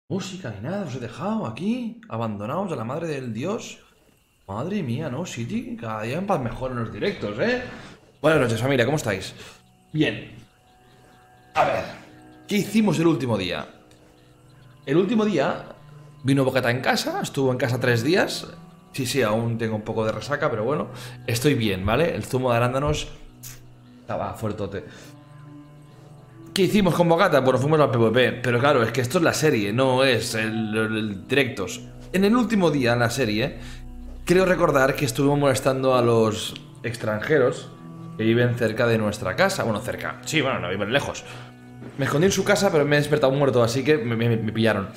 Música ni nada, os he dejado aquí, abandonados a la madre del dios. Madre mía, ¿no? City, cada día en paz mejor en los directos, ¿eh? Buenas noches, familia, ¿cómo estáis? Bien. A ver, ¿qué hicimos el último día? El último día vino Bocata en casa, estuvo en casa 3 días. Sí, aún tengo un poco de resaca, pero bueno, estoy bien, ¿vale? El zumo de arándanos estaba fuertote. ¿Qué hicimos con Bocata? Bueno, fuimos al PvP, pero claro, es que esto es la serie, no es el directos. En el último día en la serie, creo recordar que estuvimos molestando a los extranjeros que viven cerca de nuestra casa. Bueno, cerca. Sí, bueno, no viven lejos. Me escondí en su casa, pero me he despertado muerto, así que me pillaron.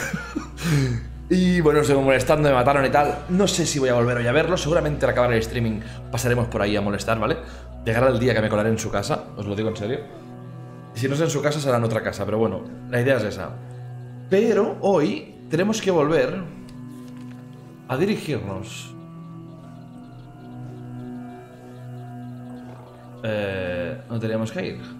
Y bueno, estuvimos molestando, me mataron y tal. No sé si voy a volver hoy a verlo. Seguramente al acabar el streaming pasaremos por ahí a molestar, ¿vale? Llegará el día que me colaré en su casa, os lo digo en serio. Si no es en su casa, será en otra casa, pero bueno, la idea es esa. Pero hoy tenemos que volver a dirigirnos. No tenemos que ir.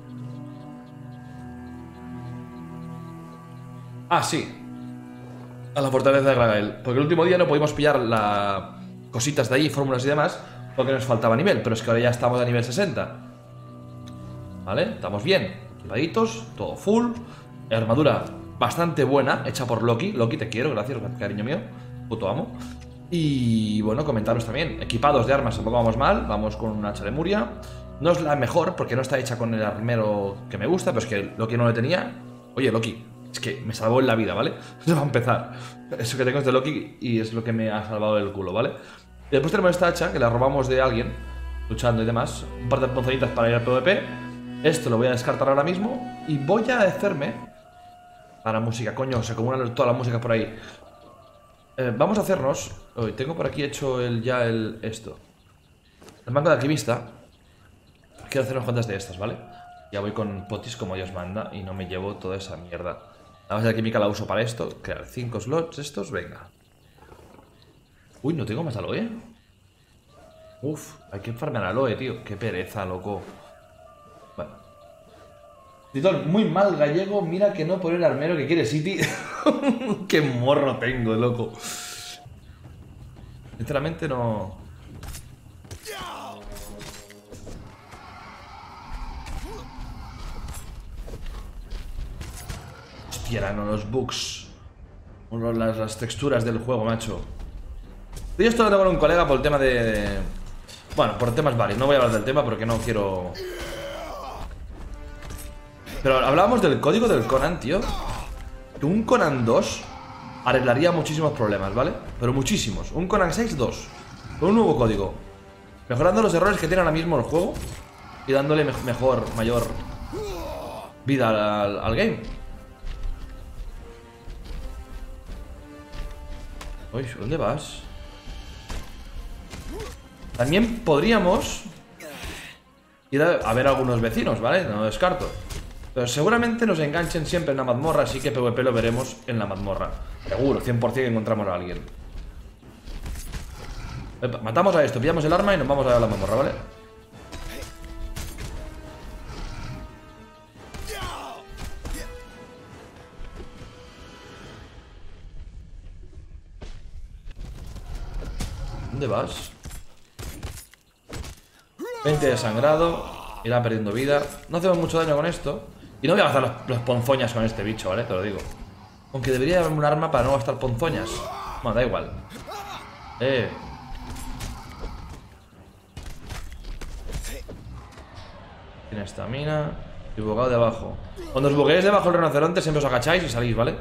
Ah, sí. A la fortaleza de Glagael. Porque el último día no pudimos pillar las cositas de ahí, fórmulas y demás, porque nos faltaba nivel. Pero es que ahora ya estamos a nivel 60. ¿Vale? Estamos bien. Equipaditos, todo full. Armadura bastante buena, hecha por Loki. Loki, te quiero, gracias, cariño mío. Puto amo. Y bueno, comentaros también. Equipados de armas tampoco vamos mal. Vamos con un hacha de Muria. No es la mejor porque no está hecha con el armero que me gusta, pero es que Loki no lo tenía. Oye, Loki, es que me salvó en la vida, ¿vale? Eso va a empezar. Eso que tengo es de Loki y es lo que me ha salvado el culo, ¿vale? Y después tenemos esta hacha que la robamos de alguien, luchando y demás. Un par de ponzoñitas para ir al PvP. Esto lo voy a descartar ahora mismo. Y voy a hacerme... Para música, coño, se acumulan todas las músicas por ahí. Vamos a hacernos... Hoy tengo por aquí hecho esto. El mango de alquimista. Quiero hacer unas cuantas de estas, ¿vale? Ya voy con potis como Dios manda y no me llevo toda esa mierda. La base de alquímica la uso para esto. Crear 5 slots estos, venga. Uy, no tengo más aloe. Uf, hay que farmear aloe, tío. Qué pereza, loco. Bueno. Titón, muy mal gallego, mira que no por el armero que quiere City. Qué morro tengo, loco. Sinceramente no... Hostia, no, los bugs. Las texturas del juego, macho. Yo esto lo tengo con un colega por el tema de... Bueno, por temas varios. No voy a hablar del tema porque no quiero... Pero hablábamos del código del Conan, tío. Que un Conan 2 arreglaría muchísimos problemas, ¿vale? Pero muchísimos. Un Conan 6, 2. Con un nuevo código. Mejorando los errores que tiene ahora mismo el juego. Y dándole mayor vida al game. Uy, ¿dónde vas? También podríamos ir a ver a algunos vecinos, ¿vale? No lo descarto. Pero seguramente nos enganchen siempre en la mazmorra, así que PvP lo veremos en la mazmorra. Seguro, 100% que encontramos a alguien. Matamos a esto, pillamos el arma y nos vamos a la mazmorra, ¿vale? ¿Dónde vas? 20 de sangrado. Irá perdiendo vida. No hacemos mucho daño con esto. Y no voy a gastar los ponzoñas con este bicho, ¿vale? Te lo digo. Aunque debería haberme un arma para no gastar ponzoñas. Bueno, da igual. Tiene estamina. Y bugado de abajo. Cuando os bugueéis debajo del rinoceronte siempre os agacháis y salís, ¿vale?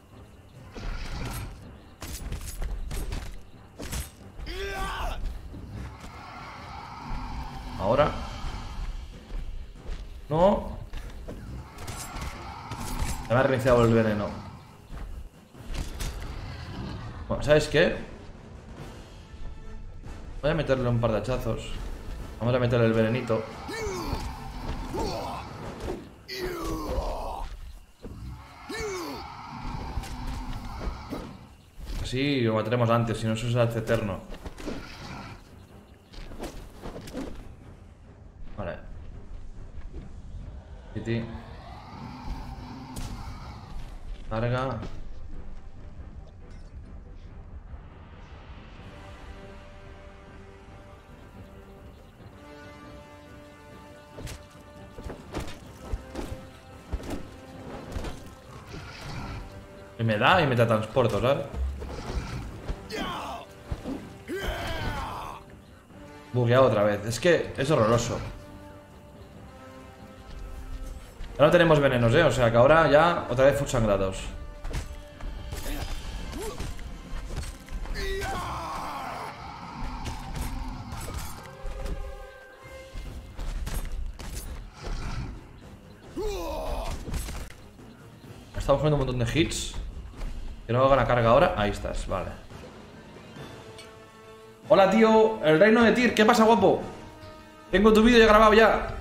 Ahora. No. Se me ha reiniciado el veneno. Bueno, ¿sabes qué? Voy a meterle un par de hachazos. Vamos a meterle el venenito. Así lo mataremos antes, si no eso se hace eterno. Vale. Titi. Carga. Y me da y me transporto, ¿sabes? Bugueado otra vez. Es que es horroroso. Ahora no tenemos venenos, ¿eh? O sea que ahora ya otra vez full sangrados. Estamos poniendo un montón de hits. Que no haga la carga ahora. Ahí estás, vale. Hola, tío. El reino de Tyr. ¿Qué pasa, guapo? Tengo tu vídeo ya grabado ya.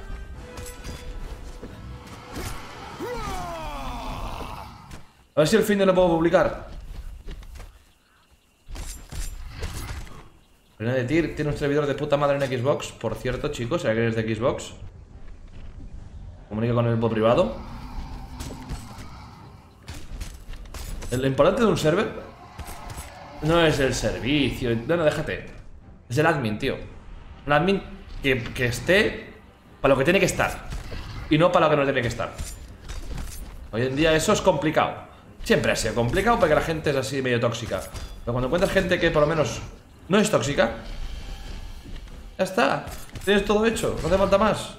A ver si el fin de lo puedo publicar. El reino de Tyr tiene un servidor de puta madre en Xbox. Por cierto, chicos, si alguien es de Xbox, comunica con el por privado. Lo importante de un server no es el servicio. No, déjate. Es el admin, tío. Un admin que esté para lo que tiene que estar y no para lo que no tiene que estar. Hoy en día eso es complicado. Siempre ha sido complicado porque la gente es así medio tóxica. Pero cuando encuentras gente que por lo menos no es tóxica, ya está. Tienes todo hecho, no te falta más.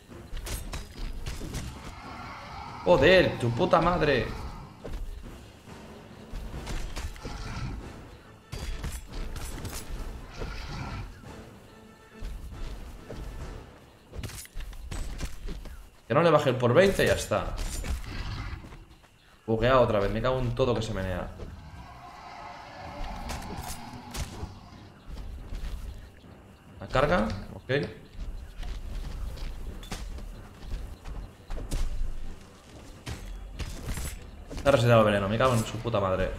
Joder, tu puta madre. Que no le baje el por 20 y ya está. Bugueado otra vez, me cago en todo que se menea. La carga, ok. Está reseteado el veneno, me cago en su puta madre.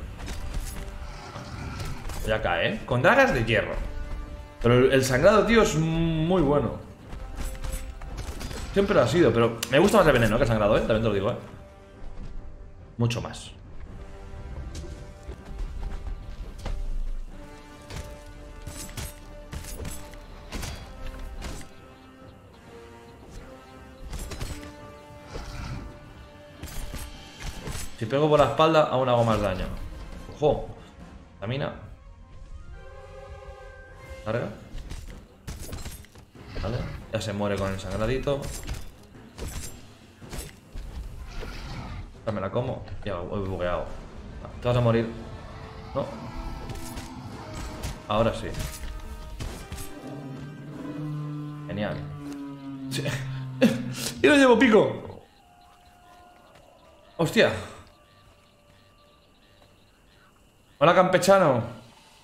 Ya cae, ¿eh? Con dagas de hierro. Pero el sangrado, tío, es muy bueno. Siempre lo ha sido, pero me gusta más el veneno que el sangrado, ¿eh? También te lo digo, ¿eh? Mucho más. Si pego por la espalda, aún hago más daño. Ojo. Camina. Carga. Vale. Ya se muere con el sangradito. Ya me la como. Ya voy bugueado. Te vas a morir. No. Ahora sí. Genial. Sí. Y no llevo pico. Hostia. Hola, campechano.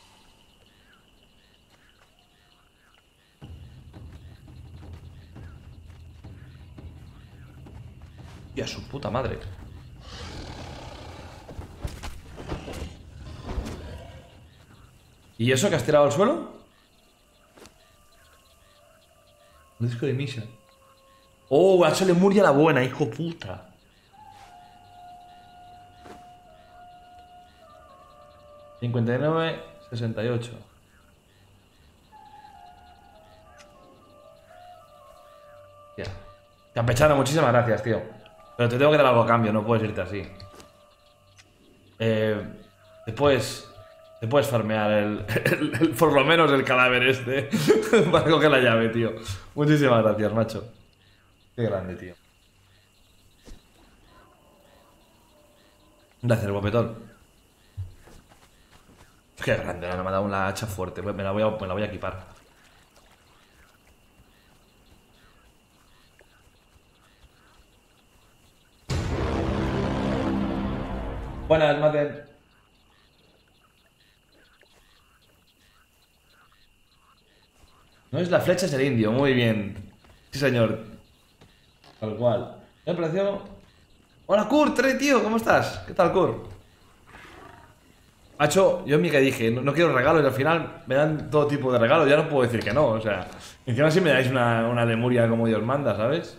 Y a su puta madre. ¿Y eso que has tirado al suelo? Un disco de misa. Oh, ha hecho Lemuria la buena, hijo puta. $59.68. Ya. Campechano, muchísimas gracias, tío. Pero te tengo que dar algo a cambio, no puedes irte así. Te puedes farmear por lo menos el cadáver este para coger la llave, tío. Muchísimas gracias, macho. Qué grande, tío. Gracias, guapetón. Qué grande, me ha dado una hacha fuerte. Me la voy a equipar. Buenas, Maten. No es la flecha, es el indio. Muy bien. Sí, señor. Tal cual. ¿Me pareció? Hola, Kurt, tío. ¿Cómo estás? ¿Qué tal, Kurt? Macho, yo en mi que dije, no quiero regalos y al final me dan todo tipo de regalos. Ya no puedo decir que no. O sea, encima sí me dais una Lemuria como Dios manda, ¿sabes?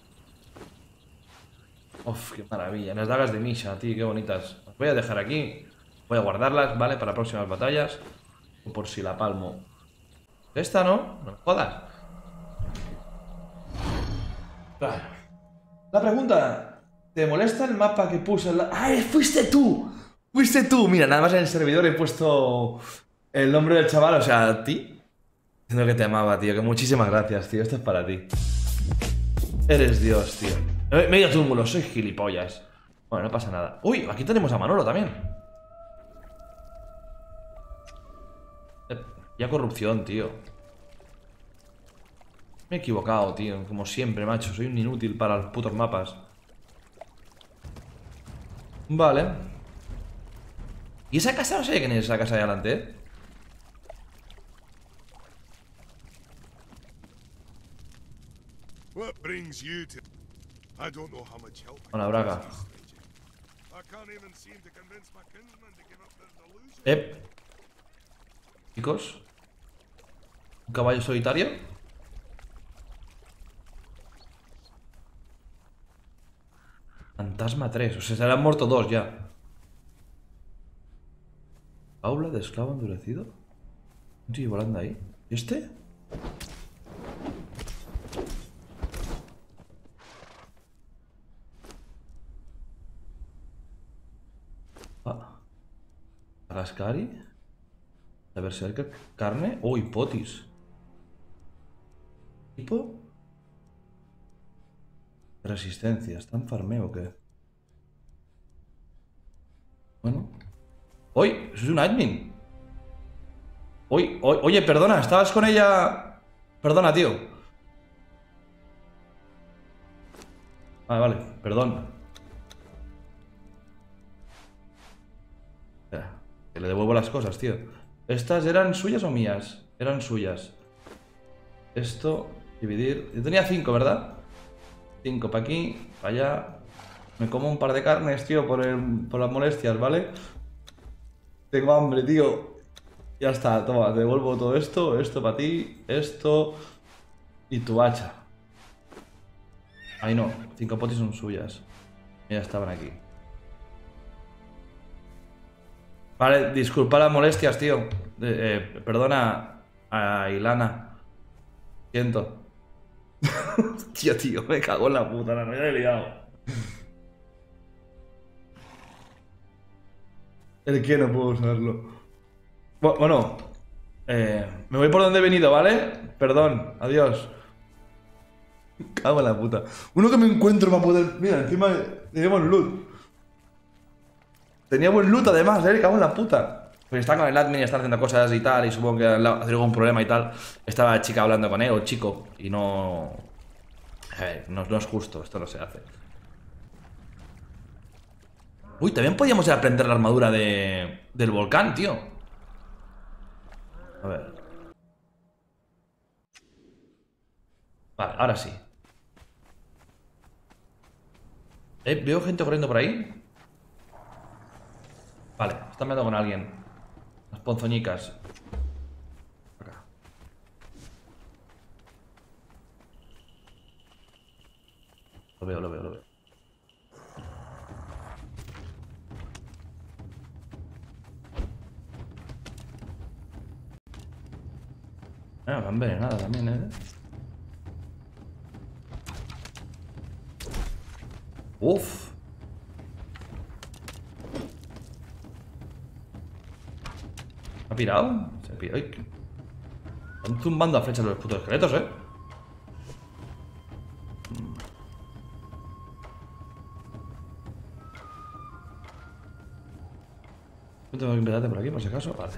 Uf, qué maravilla. Las dagas de Misha, tío, qué bonitas. Las voy a dejar aquí. Voy a guardarlas, ¿vale? Para próximas batallas. Por si la palmo. Esta, ¿no? No me jodas. La pregunta. ¿Te molesta el mapa que puse en la... ¡Ay, fuiste tú! Fuiste tú, mira, nada más en el servidor he puesto el nombre del chaval, o sea, a ti. Diciendo que te amaba, tío, que muchísimas gracias, tío, esto es para ti. Eres Dios, tío. Medio túmulo, soy gilipollas. Bueno, no pasa nada. Uy, aquí tenemos a Manolo también. Ya corrupción, tío. Me he equivocado, tío, como siempre, macho. Soy un inútil para los putos mapas. Vale. ¿Y esa casa? No sé quién es esa casa de adelante, ¿eh? What brings you to? I don't know how much help. Hola, Braga. I can't even seem to convince my kinsman to give up their delusion. Chicos. ¿Un caballo solitario? Fantasma 3. O sea, se le han muerto 2 ya. Aula de esclavo endurecido. Sí, volando ahí. ¿Y este? Ah. Agascari. La berserker. Carne. Oh, hipotis. ¿Tipo? Resistencia. ¿Está en farmeo o qué? Bueno. ¡Uy! ¡Eso es un admin! ¡Uy! Oye, perdona, ¿estabas con ella? Perdona, tío. Vale, perdón. Espera, que le devuelvo las cosas, tío. ¿Estas eran suyas o mías? Eran suyas. Esto, dividir. Yo tenía 5, ¿verdad? 5 para aquí, para allá. Me como un par de carnes, tío, por las molestias, ¿vale? Tengo hambre, tío. Ya está, toma, te devuelvo todo esto. Esto para ti, esto. Y tu hacha. Ay, no, 5 potis son suyas. Ya estaban aquí. Vale, disculpa las molestias, tío. Perdona a Ilana. Siento. Tío, me cago en la puta, no me he liado. ¿El qué? No puedo usarlo. Bueno, me voy por donde he venido, ¿vale? Perdón, adiós. Cago en la puta. Uno que me encuentro para poder... Mira, encima tenemos loot. Tenía buen loot además, cago en la puta. Pues está con el admin y está haciendo cosas y tal, y supongo que ha tenido algún problema y tal. Estaba la chica hablando con él, o chico, y no... A ver, no es justo, esto no se hace. Uy, también podíamos ir a prender la armadura del volcán, tío. A ver. Vale, ahora sí. Veo gente corriendo por ahí. Vale, están meando con alguien. Las ponzoñicas. Acá. Lo veo. Ah, me han envenenado también, ¿eh? Uf. ¿Ha pirado? Se ha pirado. Están zumbando a flechas los putos esqueletos, ¿eh? Yo tengo que empezarte por aquí, por si acaso. Vale.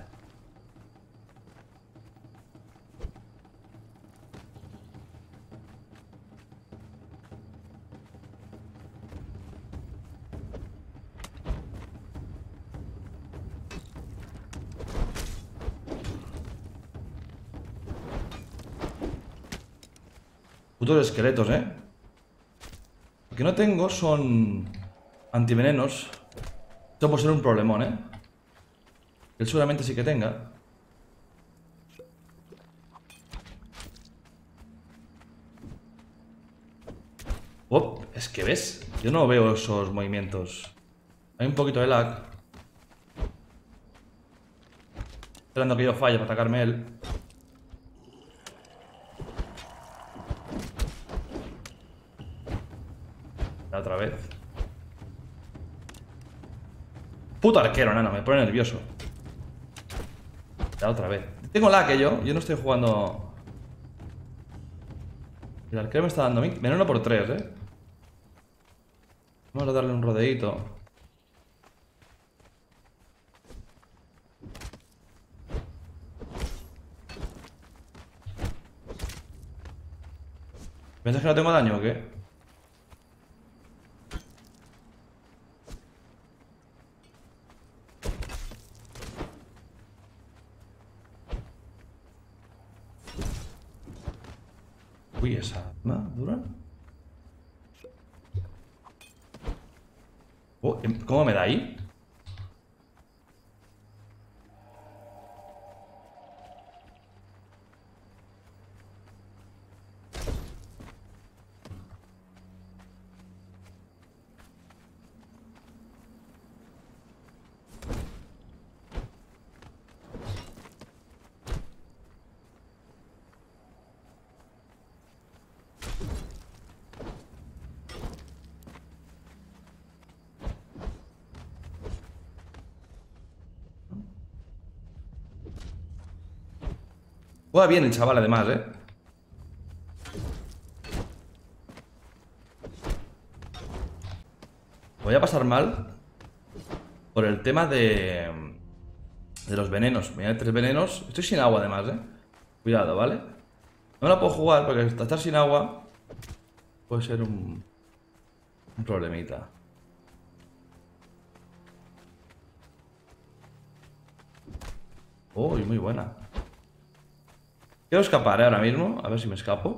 Putos esqueletos, ¿eh? Lo que no tengo son antivenenos. Esto puede ser un problemón, ¿eh? Él seguramente sí que tenga. Oh, es que ves, yo no veo esos movimientos. Hay un poquito de lag. Esperando que yo falle para atacarme él. Otra vez. Puto arquero, nano, me pone nervioso. Ya otra vez. Tengo lag que yo no estoy jugando. El arquero me está dando a mí. Veneno por 3, Vamos a darle un rodeíto. ¿Piensas que no tengo daño o qué? Uy, esa arma dura. Oh, ¿cómo me da ahí? Juega bien el chaval además, Voy a pasar mal por el tema de los venenos. Me da 3 venenos. Estoy sin agua además, Cuidado, ¿vale? No me la puedo jugar porque hasta estar sin agua puede ser un problemita. Uy, muy buena. Quiero escapar, ahora mismo. A ver si me escapo.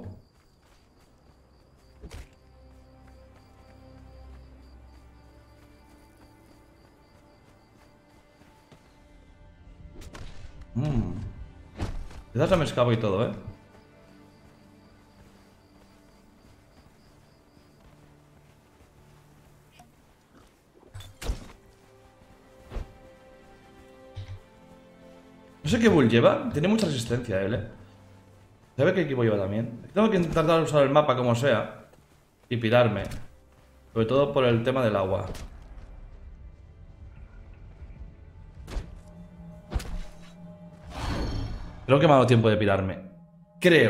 Quizás no me escapo y todo, No sé qué build lleva. Tiene mucha resistencia él, ¿Sabe qué equipo lleva también? Tengo que intentar usar el mapa como sea y pirarme. Sobre todo por el tema del agua. Creo que me ha dado tiempo de pirarme. Creo.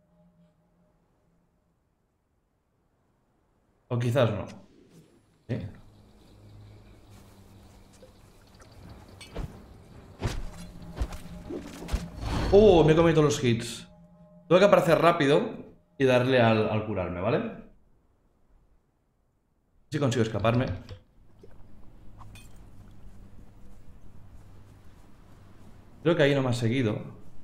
O quizás no. ¿Sí? Me he comido los hits. Tengo que aparecer rápido y darle al curarme, ¿vale? Si consigo escaparme. Creo que ahí no me ha seguido.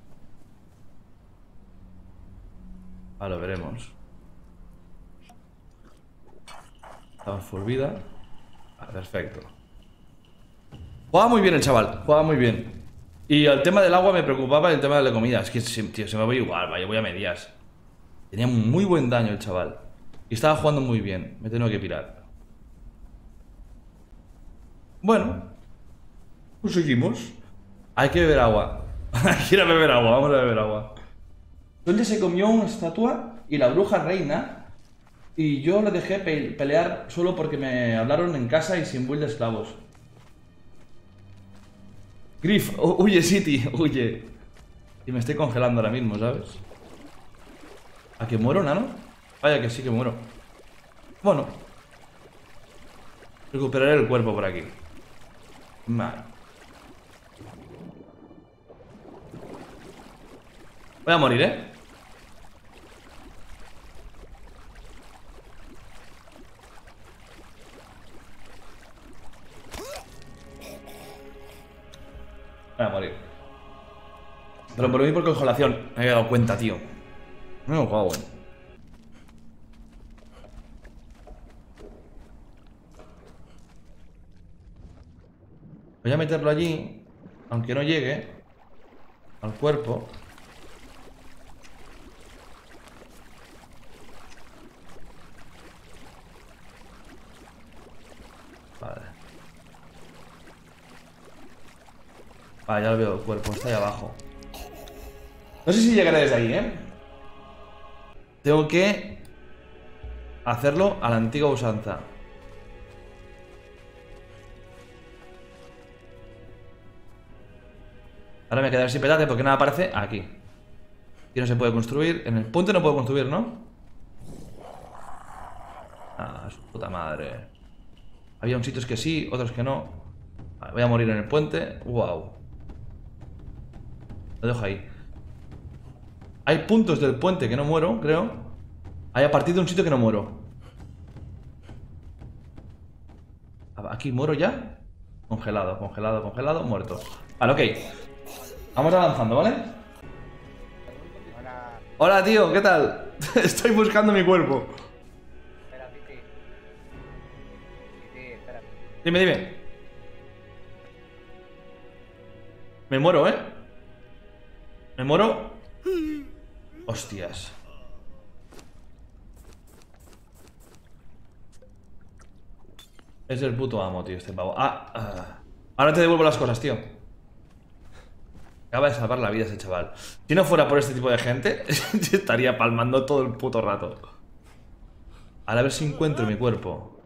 Ahora lo veremos. Estamos full vida. Vale, perfecto. Juega muy bien el chaval, juega muy bien. Y el tema del agua me preocupaba y el tema de la comida. Es que, tío, se me voy igual, vaya, voy a medias. Tenía muy buen daño el chaval. Y estaba jugando muy bien. Me tengo que pirar. Bueno. Pues seguimos. Hay que beber agua. Hay que ir a beber agua, vamos a beber agua. Donde se comió una estatua y la bruja reina. Y yo le dejé pelear solo porque me hablaron en casa y sin build de esclavos. Griff, huye City, huye. Y me estoy congelando ahora mismo, ¿sabes? ¿A que muero, nano? Vaya que sí que muero. Bueno. Recuperaré el cuerpo por aquí. Vale. Voy a morir, Voy a morir. Pero por mí por congelación. Me he dado cuenta, tío. No me he jugado, Voy a meterlo allí. Aunque no llegue al cuerpo. Vale. Vale, ya lo veo, el cuerpo está ahí abajo. No sé si llegaré desde ahí, Tengo que hacerlo a la antigua usanza. Ahora me quedaré sin petate porque nada aparece aquí. Aquí no se puede construir. En el puente no puedo construir, ¿no? Ah, su puta madre. Había un sitios que sí, otros que no. Vale, voy a morir en el puente. Wow. Lo dejo ahí. Hay puntos del puente que no muero, creo. Hay a partir de un sitio que no muero. Aquí muero ya. Congelado, congelado, congelado, muerto. Vale, ok. Vamos avanzando, ¿vale? Hola. Hola, tío, ¿qué tal? Estoy buscando mi cuerpo. Espera, Piti. Piti, espera. Dime, dime. Me muero, ¿eh? Me muero. Hostias. Es el puto amo, tío, este pavo. Ahora te devuelvo las cosas, tío. Acaba de salvar la vida ese chaval. Si no fuera por este tipo de gente, yo estaría palmando todo el puto rato. Ahora a ver si encuentro mi cuerpo.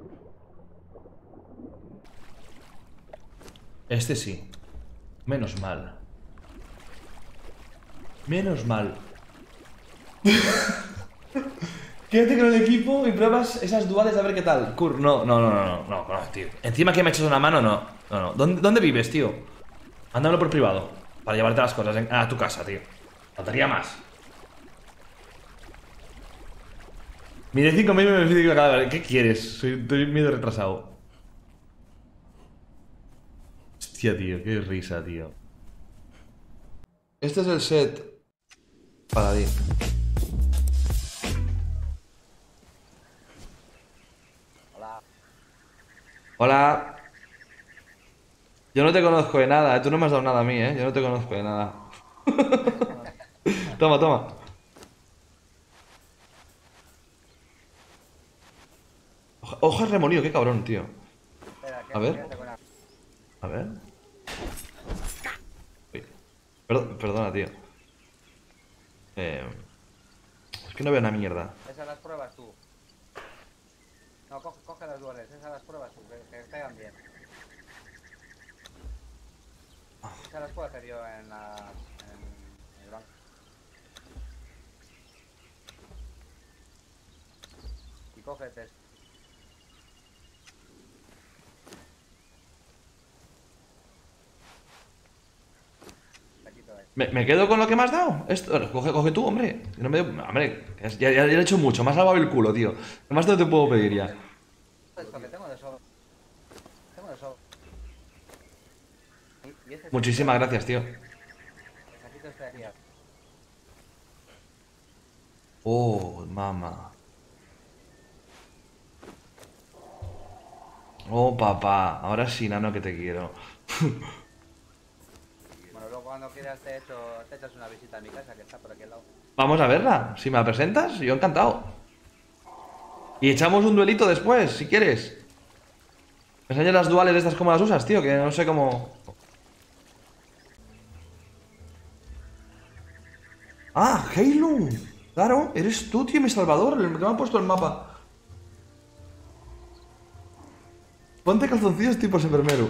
Este sí. Menos mal. Menos mal. Quédate con el equipo y pruebas esas duales a ver qué tal. No, tío. Encima que me echas una mano, no. ¿Dónde vives, tío? Mándamelo por privado. Para llevarte las cosas a tu casa, tío. Faltaría más. Mide 5 mil me físico cada vez. ¿Qué quieres? Estoy medio retrasado. Hostia, tío, qué risa, tío. Este es el set paladín. Hola. Hola. Yo no te conozco de nada, tú no me has dado nada a mí, Yo no te conozco de nada. Toma, toma. Hojas remolido, qué cabrón, tío. Espera, A ver. quédate con la- A ver. Uy. Perdona, tío. Es que no veo una mierda. Esas las pruebas tú. No, coge las duales, esas las pruebas tú, que caigan bien. Esas las puedo hacer yo en el banco. Y cógete esto. Aquí te doy. ¿Me quedo con lo que me has dado? Esto, coge tú, hombre. No me, hombre, ya he hecho mucho. Me has salvado el culo, tío. ¿Qué más te puedo pedir ya? Esto que tengo de sobra. Tengo de sobra. Y este Muchísimas gracias, tío. Necesito este de aquí. Oh, mamá. Oh, papá. Ahora sí, nano, que te quiero. Bueno, luego cuando quieras te echas una visita a mi casa, que está por aquí al lado. Vamos a verla. Si me la presentas, yo encantado. Y echamos un duelito después, si quieres. Me enseñas las duales estas cómo las usas, tío, que no sé cómo... Ah, Halo. Claro, eres tú, tío, mi salvador, el que me ha puesto el mapa. Ponte calzoncillos tipo enfermero.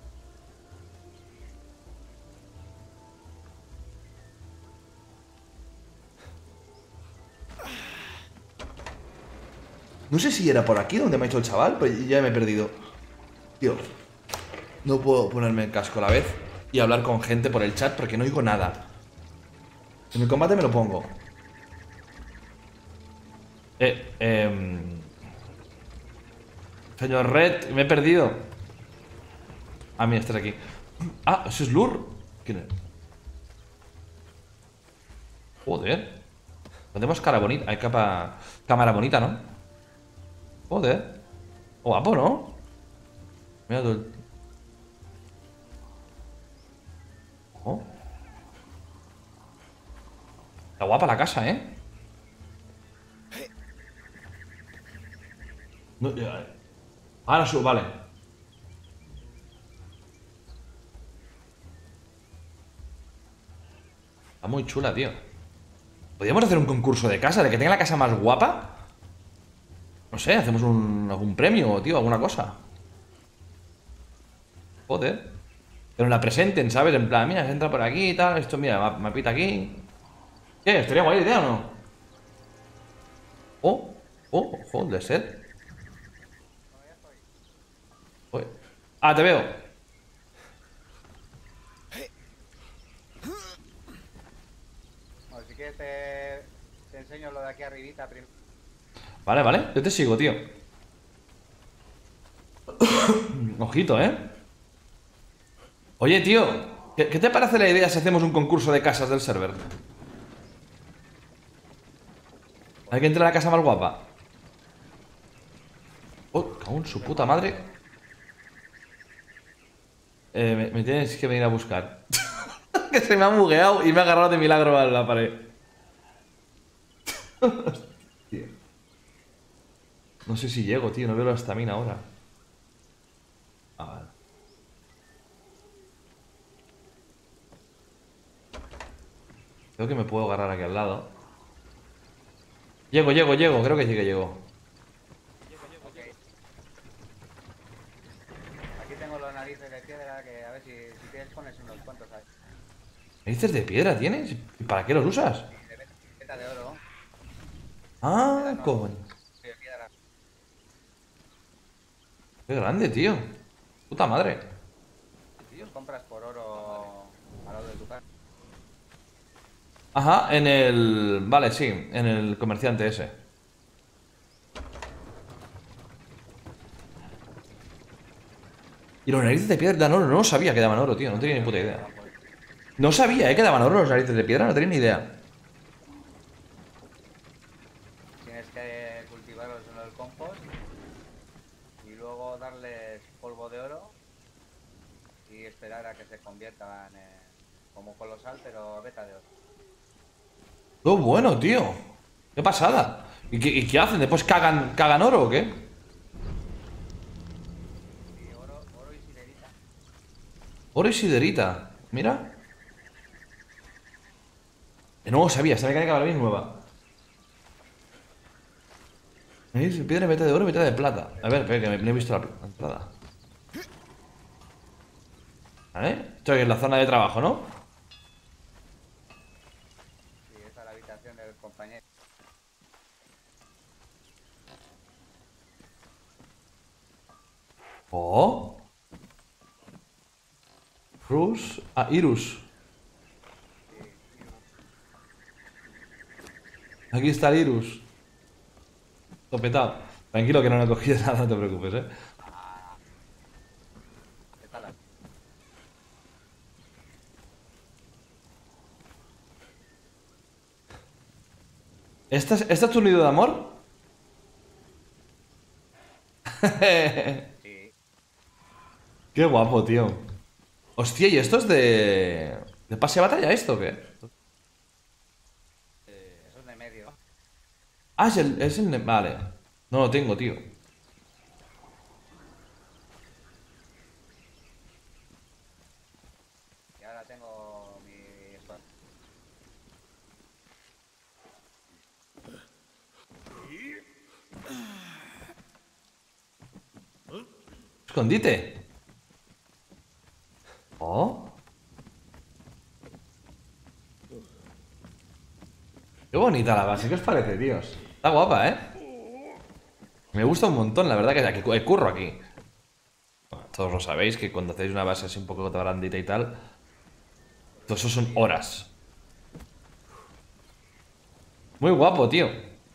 No sé si era por aquí donde me ha hecho el chaval, pero ya me he perdido. Tío, no puedo ponerme el casco a la vez y hablar con gente por el chat porque no oigo nada. En el combate me lo pongo. Señor Red, me he perdido. Ah, mira, estás aquí. Ah, ese es Lur. ¿Quién es? Joder. Tenemos cara bonita. Hay cámara bonita, ¿no? Joder. Guapo, ¿no? Mira todo el... Oh. Está guapa la casa, ¿eh? No, ya. Ahora subo, vale. Está muy chula, tío. ¿Podríamos hacer un concurso de casa? ¿De que tenga la casa más guapa? No sé, hacemos algún premio, tío, alguna cosa. Joder. Pero la presenten, ¿sabes? En plan, mira, se entra por aquí y tal. Esto, mira, mapita aquí. ¿Qué? ¿Estaría guay la idea o no? Joder, ser. Ah, te veo. Bueno, si quieres te enseño lo de aquí arribita primero. Vale, vale, yo te sigo, tío. Ojito, ¿eh? Oye, tío, ¿qué te parece la idea si hacemos un concurso de casas del server? Hay que entrar a la casa más guapa. Oh, cago en su puta madre. Me tienes que venir a buscar. Que se me ha bugueado y me ha agarrado de milagro a la pared. Hostia. No sé si llego, tío, no veo la estamina ahora. Ah, vale. Creo que me puedo agarrar aquí al lado. Llego, creo que sí que llego. Ok. Aquí tengo los narices de piedra que a ver si quieres pones unos cuantos ahí. ¿Narices de piedra tienes? ¿Y para qué los usas? De veta de oro. Ah, No, coño. de piedra. Qué grande, tío. Puta madre. Los compras por oro al lado de tu casa. Ajá, en el... Vale, sí, en el comerciante ese. Y los narices de piedra dan oro, no sabía que daban oro, tío, no tenía ni puta idea. No sabía, que daban oro los narices de piedra, no tenía ni idea. Tienes que cultivarlos en el compost y luego darles polvo de oro y esperar a que se conviertan como colosal, pero beta de oro. ¡Qué bueno, tío! ¡Qué pasada! ¿Y qué hacen? ¿Después cagan oro o qué? Y oro y siderita. Oro y siderita. Mira. No sabía, esta mecánica para mí es nueva. Narices de piedra, mitad de oro, mitad de plata. A ver, espera, que no he visto la entrada. ¿Vale? Estoy en la zona de trabajo, ¿no? Sí, esa es la habitación del compañero. Oh. Rus. Ah, Irus. Aquí está el Irus. Topetado. Tranquilo que no lo he cogido nada, no te preocupes, ¿eh? Esta la... ¿Esta es tu nido de amor? Sí, Qué guapo, tío. Hostia, ¿y esto es de... ¿De pase de batalla esto o qué? eso es de medio. Ah, es el... Vale. No lo tengo, tío. Y ahora tengo mi... Escondite. Oh. Qué bonita la base, ¿qué os parece, tíos? Está guapa, ¿eh? Me gusta un montón, la verdad que curro aquí. Bueno, todos lo sabéis, que cuando hacéis una base así un poco grandita y tal, todo eso son horas. Muy guapo, tío.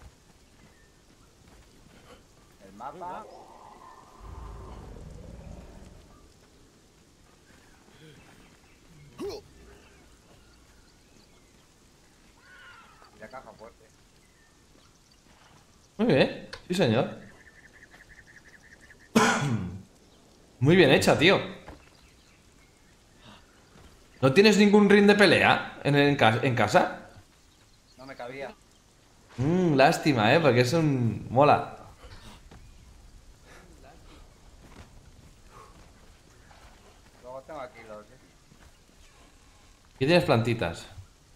El mapa... y la caja fuerte. Muy bien, sí señor. Muy bien hecha, tío. ¿No tienes ningún ring de pelea en casa? No me cabía. Lástima, porque es un... Mola. Luego tengo aquí los... Aquí tienes plantitas.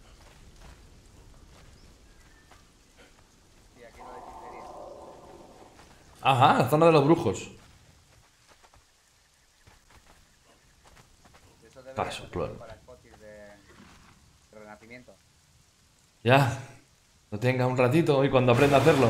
Y aquí lo de hechicería. Ajá, la zona de los brujos. Eso deberías Paso, hacer ploro. para Spotis de Renacimiento. Ya. Lo tenga un ratito y cuando aprenda a hacerlo.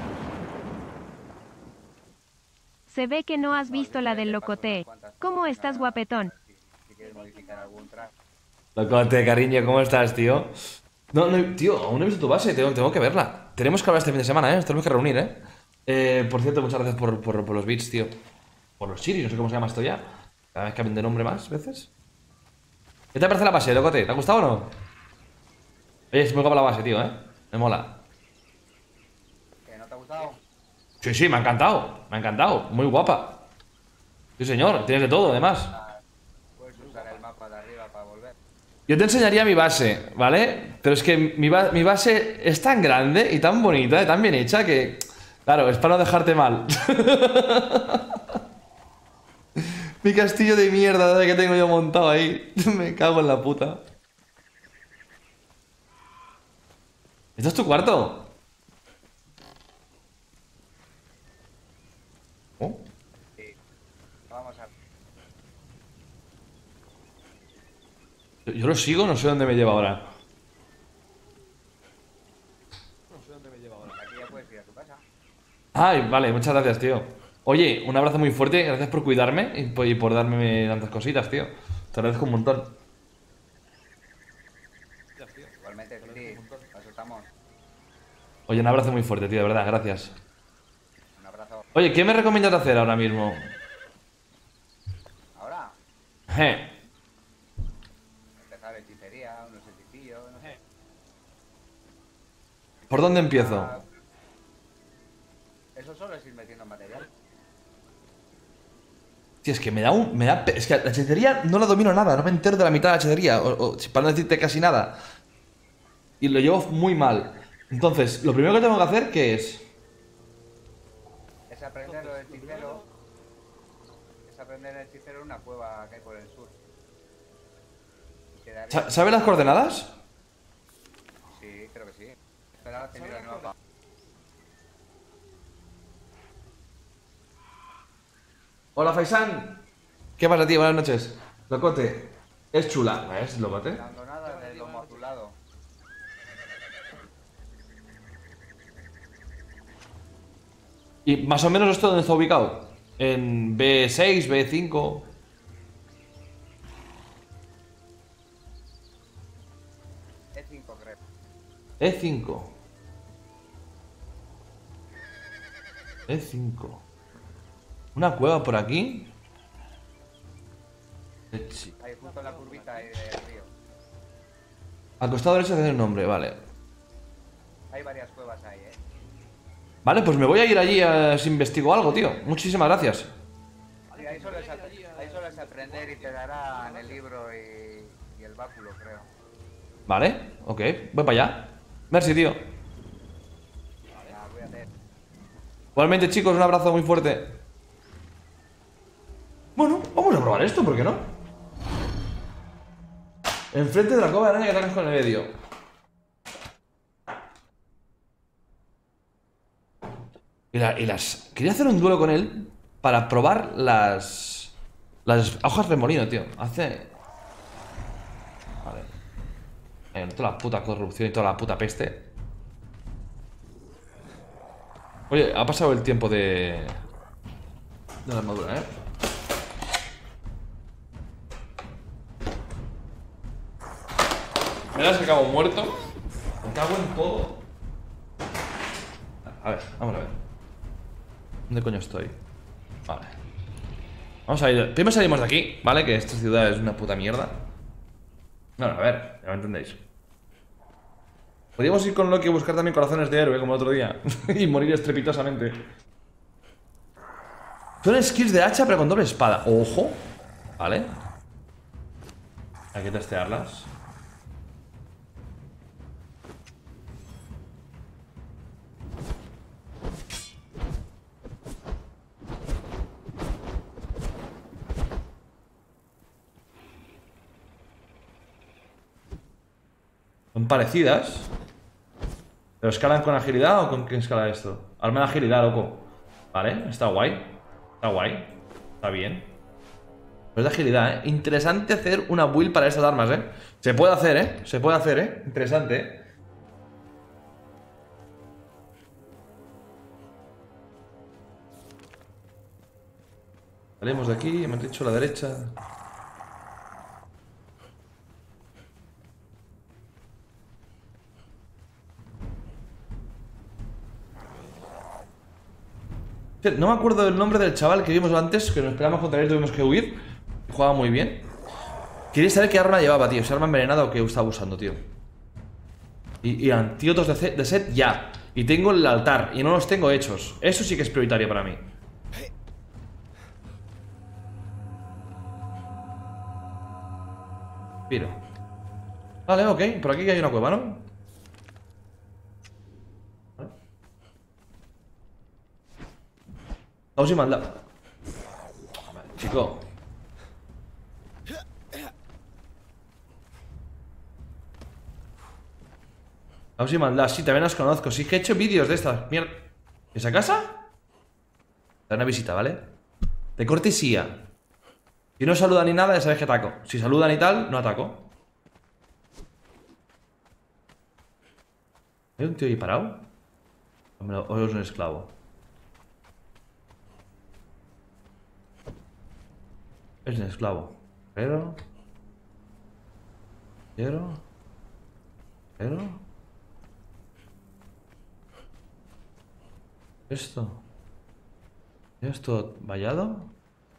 Se ve que no has visto la del Locoté. ¿Cómo estás, guapetón? Si quieres modificar algún track. Locote, cariño, ¿cómo estás, tío? No, no, tío, aún no he visto tu base, tengo que verla. Tenemos que hablar este fin de semana, Nos tenemos que reunir, Por cierto, muchas gracias por los bits, tío. Por los chiris, no sé cómo se llama esto ya. Cada vez cambian de nombre más veces. ¿Qué te parece la base, Locote? ¿Te ha gustado o no? Oye, es muy guapa la base, tío, Me mola. ¿Que no te ha gustado? Sí, sí, me ha encantado. Me ha encantado. Muy guapa. Sí, señor. Tienes de todo, además. Puedes usar el mapa de arriba para volver. Yo te enseñaría mi base, ¿vale? Pero es que mi base es tan grande y tan bonita y tan bien hecha que... Claro, es para no dejarte mal. Mi castillo de mierda que tengo yo montado ahí. Me cago en la puta. ¿Esto es tu cuarto? Oh. Sí. Vamos a... Yo lo sigo, no sé dónde me lleva ahora. Aquí ya puedes ir a tu casa. Ay, vale, muchas gracias, tío. Oye, un abrazo muy fuerte, gracias por cuidarme y por darme tantas cositas, tío. Te agradezco un montón. Igualmente, sí. Paso estamos. Oye, un abrazo muy fuerte, tío, de verdad, gracias. Un abrazo. Oye, ¿qué me recomiendas hacer ahora mismo? Ahora, Je. empezar hechicería, unos hechicillos, no sé. ¿Por dónde empiezo? Eso solo es ir metiendo material. Sí, es que es que la hechicería no la domino nada, no me entero de la mitad de la hechicería, para no decirte casi nada. Y lo llevo muy mal. Entonces, lo primero que tengo que hacer, ¿qué es? Es aprender lo del hechicero. Es aprender el hechicero en una cueva que hay por el sur. Y quedaría... ¿Sabes las coordenadas? Sí, creo que sí. Espera, te miro el mapa. Hola, Faisán. ¿Qué pasa, tío? Buenas noches. Locote. Es chula. ¿Ves, Locote? Abandonada del lomo azulado. ¿Y más o menos esto dónde está ubicado? ¿En B6, B5? E5, creo. E5. E5. ¿Una cueva por aquí? Sí. Ahí justo en la curvita ahí del río. Al costado derecho tiene un nombre, vale. Hay varias cuevas ahí, Vale, pues me voy a ir allí si investigo algo, tío. Muchísimas gracias. Sí, ahí solo es aprender y te darán el libro y el báculo, creo. Vale, ok. Voy para allá. Merci, tío. Ya, cuídate. Igualmente, chicos, un abrazo muy fuerte. Bueno, vamos a probar esto, ¿por qué no? Enfrente de la cova de araña que atacas con el medio. Quería hacer un duelo con él para probar las hojas remolino, tío. Vale. Toda la puta corrupción y toda la puta peste. Oye, ha pasado el tiempo de la armadura, Me das que acabo muerto. Me cago en todo. A ver, vamos a ver. ¿Dónde coño estoy? Vale. Vamos a ir. Primero salimos de aquí, ¿vale? Que esta ciudad es una puta mierda. Bueno, a ver, ya me entendéis. Podríamos ir con Loki a buscar también corazones de héroe, como el otro día. Y morir estrepitosamente. Son skills de hacha, pero con doble espada. Ojo. Vale. Hay que testearlas. Son parecidas. ¿Pero escalan con agilidad o con quién escala esto? Arma de agilidad, loco. Vale, está guay. Está guay. Está bien. Pues de agilidad, ¿eh? Interesante hacer una build para estas armas, ¿eh? Se puede hacer, ¿eh? Se puede hacer, ¿eh? Interesante, ¿eh? Salimos de aquí, me han dicho a la derecha. No me acuerdo del nombre del chaval que vimos antes, que nos peleamos contra él y tuvimos que huir. Jugaba muy bien. Quería saber qué arma llevaba, tío. Si arma envenenada o qué estaba usando, tío. Y antídotos de set ya. Y tengo el altar y no los tengo hechos. Eso sí que es prioritario para mí. Piro. Vale, ok. Por aquí hay una cueva, ¿no? Vamos y manda. Vale, chico. Vamos y manda. Sí, también las conozco. Sí que he hecho vídeos de estas. Mierda. ¿Esa casa? Da una visita, ¿vale? De cortesía. Si no saluda ni nada, ya sabes que ataco. Si saludan y tal, no ataco. ¿Hay un tío ahí parado? ¿O es un esclavo? Es un esclavo. Pero... ¿Esto vallado?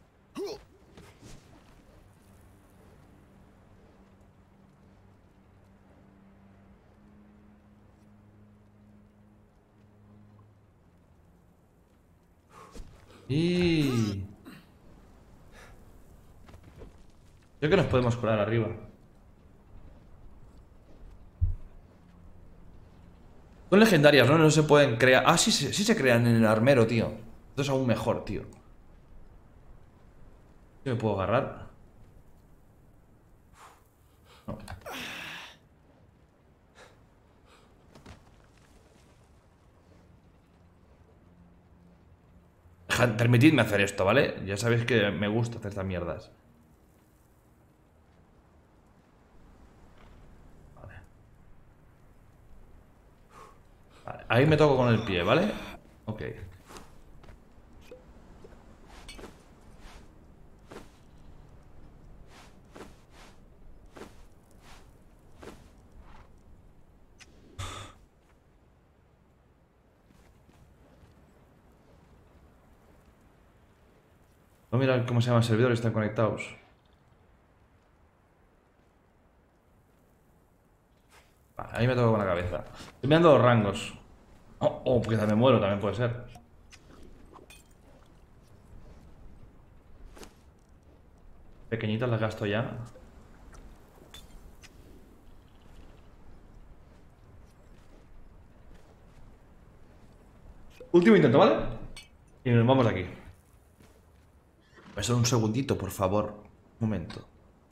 Y... Creo que nos podemos colar arriba. Son legendarias, ¿no? No se pueden crear... Ah, sí se crean en el armero, tío. Esto es aún mejor, tío. ¿Qué me puedo agarrar? No. Permitidme hacer esto, ¿vale? Ya sabéis que me gusta hacer estas mierdas. Vale, ahí me toco con el pie, ¿vale? Ok. Voy a mirar cómo se llama el servidor y están conectados. Vale, ahí me toco con la cabeza. Estoy mirando los rangos. Oh, porque me muero, también puede ser. Pequeñitas las gasto ya. Último intento, ¿vale? Y nos vamos de aquí. Voy a ser un segundito, por favor. Un momento.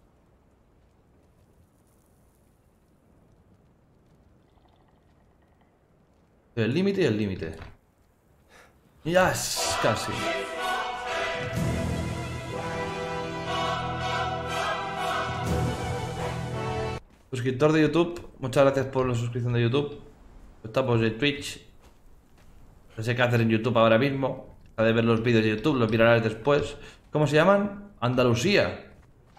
El límite y el límite. Ya es casi. Suscriptor de YouTube, muchas gracias por la suscripción de YouTube. Estamos de Twitch. No sé qué hacer en YouTube ahora mismo. Ha de ver los vídeos de YouTube, los mirarás después. ¿Cómo se llaman? Andalucía.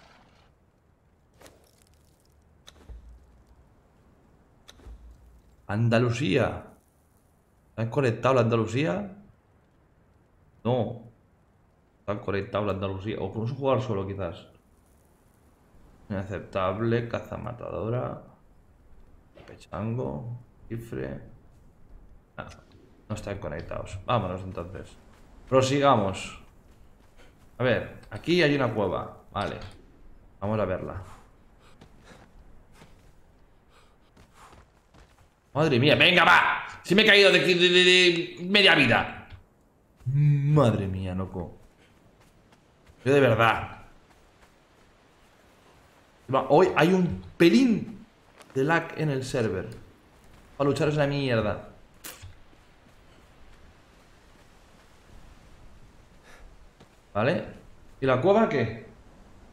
Andalucía. ¿Están conectados la Andalucía? No. Están conectados la Andalucía. O podemos jugar solo, quizás. Inaceptable, caza matadora. Pechango. Cifre. Ah, no están conectados. Vámonos entonces. Prosigamos. A ver, aquí hay una cueva. Vale. Vamos a verla. Madre mía, venga, va. Si me he caído de media vida. Madre mía, loco. Yo de verdad. Hoy hay un pelín de lag en el server. Para luchar es una mierda. ¿Vale? ¿Y la cueva qué?